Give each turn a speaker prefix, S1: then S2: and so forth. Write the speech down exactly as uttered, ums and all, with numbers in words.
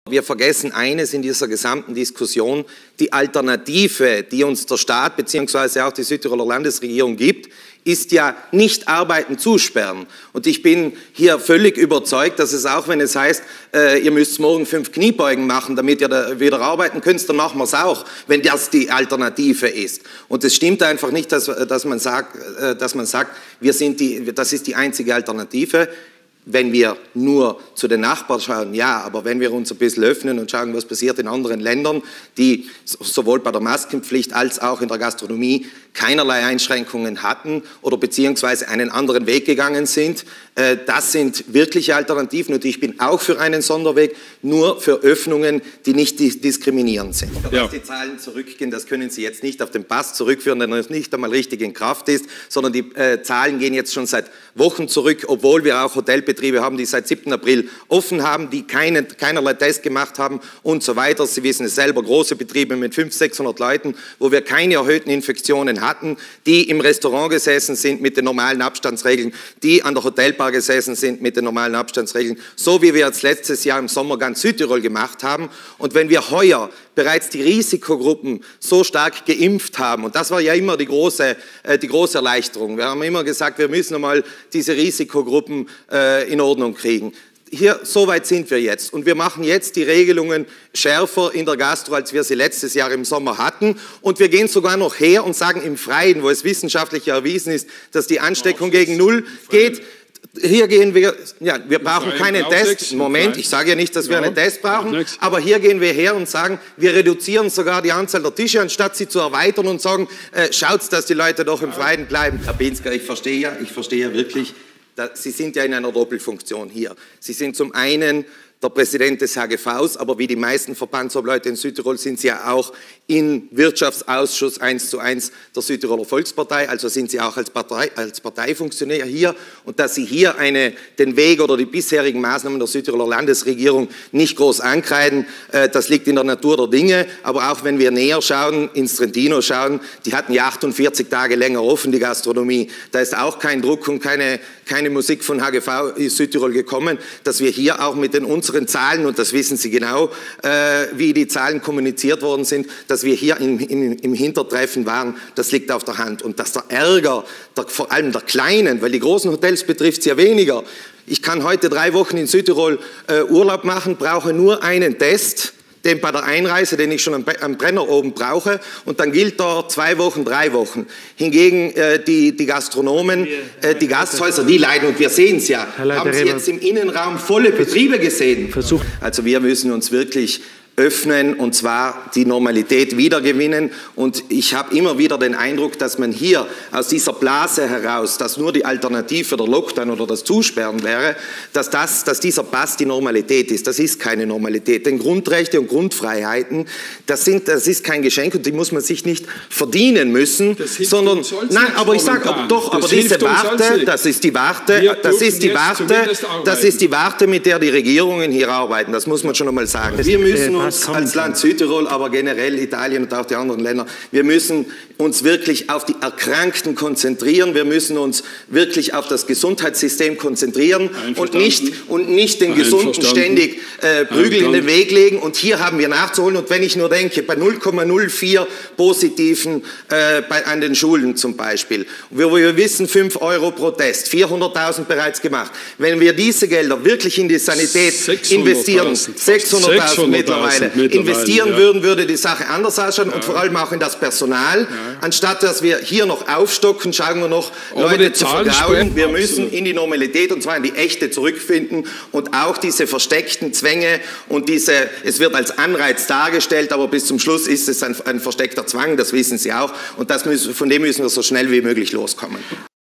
S1: Wir vergessen eines in dieser gesamten Diskussion: Die Alternative, die uns der Staat bzw. auch die Südtiroler Landesregierung gibt, ist ja nicht Arbeiten zusperren. Und ich bin hier völlig überzeugt, dass es auch, wenn es heißt, äh, ihr müsst morgen fünf Kniebeugen machen, damit ihr da wieder arbeiten könnt, dann machen wir es auch, wenn das die Alternative ist. Und es stimmt einfach nicht, dass, dass, man, sagt, äh, dass man sagt, wir sind die, das ist die einzige Alternative. Wenn wir nur zu den Nachbarn schauen, ja, aber wenn wir uns ein bisschen öffnen und schauen, was passiert in anderen Ländern, die sowohl bei der Maskenpflicht als auch in der Gastronomie keinerlei Einschränkungen hatten oder beziehungsweise einen anderen Weg gegangen sind, äh, das sind wirkliche Alternativen. Und ich bin auch für einen Sonderweg, nur für Öffnungen, die nicht diskriminierend sind. Ja. Dass die Zahlen zurückgehen, das können Sie jetzt nicht auf den Pass zurückführen, der noch nicht einmal richtig in Kraft ist, sondern die äh, Zahlen gehen jetzt schon seit Wochen zurück, obwohl wir auch Hotelbetriebe haben, die seit siebten April offen haben, die keine, keinerlei Test gemacht haben und so weiter. Sie wissen es selber, große Betriebe mit fünfhundert, sechshundert Leuten, wo wir keine erhöhten Infektionen hatten, die im Restaurant gesessen sind mit den normalen Abstandsregeln, die an der Hotelbar gesessen sind mit den normalen Abstandsregeln, so wie wir jetzt letztes Jahr im Sommer ganz Südtirol gemacht haben. Und wenn wir heuer bereits die Risikogruppen so stark geimpft haben, und das war ja immer die große, äh, die große Erleichterung, wir haben immer gesagt, wir müssen einmal diese Risikogruppen äh, in Ordnung kriegen. Hier, so weit sind wir jetzt. Und wir machen jetzt die Regelungen schärfer in der Gastro, als wir sie letztes Jahr im Sommer hatten. Und wir gehen sogar noch her und sagen im Freien, wo es wissenschaftlich erwiesen ist, dass die Ansteckung gegen Null geht. Hier gehen wir, ja, wir brauchen keinen Test. Moment, ich sage ja nicht, dass wir einen Test brauchen, aber hier gehen wir her und sagen, wir reduzieren sogar die Anzahl der Tische, anstatt sie zu erweitern und sagen, äh, schaut, dass die Leute doch im Freien bleiben. Herr Pinsker, ich verstehe ja, ich verstehe ja wirklich, Sie sind ja in einer Doppelfunktion hier. Sie sind zum einen der Präsident des H G Vs, aber wie die meisten Verbandsobleute in Südtirol sind Sie ja auch im Wirtschaftsausschuss eins zu eins der Südtiroler Volkspartei, also sind Sie auch als, Partei, als Parteifunktionär hier. Und dass Sie hier eine, den Weg oder die bisherigen Maßnahmen der Südtiroler Landesregierung nicht groß ankreiden, äh, das liegt in der Natur der Dinge. Aber auch wenn wir näher schauen, ins Trentino schauen, die hatten ja achtundvierzig Tage länger offen, die Gastronomie. Da ist auch kein Druck und keine, keine Musik von H G V Südtirol gekommen, dass wir hier auch mit den unseren Zahlen, und das wissen Sie genau, äh, wie die Zahlen kommuniziert worden sind, dass wir hier in, in, im Hintertreffen waren, das liegt auf der Hand. Und dass der Ärger, der, vor allem der Kleinen, weil die großen Hotels betrifft es ja weniger. Ich kann heute drei Wochen in Südtirol äh, Urlaub machen, brauche nur einen Test, den bei der Einreise, den ich schon am, am Brenner oben brauche, und dann gilt dort zwei Wochen, drei Wochen. Hingegen äh, die, die Gastronomen, äh, die Gasthäuser, die leiden, und wir sehen es ja, haben Sie jetzt im Innenraum volle Betriebe gesehen. Also wir müssen uns wirklich öffnen und zwar die Normalität wiedergewinnen. Und ich habe immer wieder den Eindruck, dass man hier aus dieser Blase heraus, dass nur die Alternative der Lockdown oder das Zusperren wäre, dass, das, dass dieser Pass die Normalität ist. Das ist keine Normalität. Denn Grundrechte und Grundfreiheiten, das, sind, das ist kein Geschenk und die muss man sich nicht verdienen müssen, sondern, nein, aber ich sage, aber doch, aber diese Warte, das ist die Warte, das ist die Warte, das ist die Warte, mit der die Regierungen hier arbeiten. Das muss man schon einmal sagen. Wir müssen uns als Land Südtirol, aber generell Italien und auch die anderen Länder, wir müssen uns wirklich auf die Erkrankten konzentrieren, wir müssen uns wirklich auf das Gesundheitssystem konzentrieren und nicht, und nicht den Gesunden ständig äh, Prügel in den Weg legen. Und hier haben wir nachzuholen. Und wenn ich nur denke, bei null Komma null vier Positiven äh, bei, an den Schulen zum Beispiel, wo wir wissen, fünf Euro pro Test, vierhunderttausend bereits gemacht. Wenn wir diese Gelder wirklich in die Sanität investieren, sechshunderttausend mittlerweile, investieren ja. würden, würde die Sache anders ausschauen, ja. und vor allem auch in das Personal. Ja. Anstatt dass wir hier noch aufstocken, schauen wir noch, aber Leute zu vergrauen. Wir müssen absolut in die Normalität, und zwar in die echte, zurückfinden, und auch diese versteckten Zwänge und diese, es wird als Anreiz dargestellt, aber bis zum Schluss ist es ein, ein versteckter Zwang, das wissen Sie auch, und das müssen, von dem müssen wir so schnell wie möglich loskommen.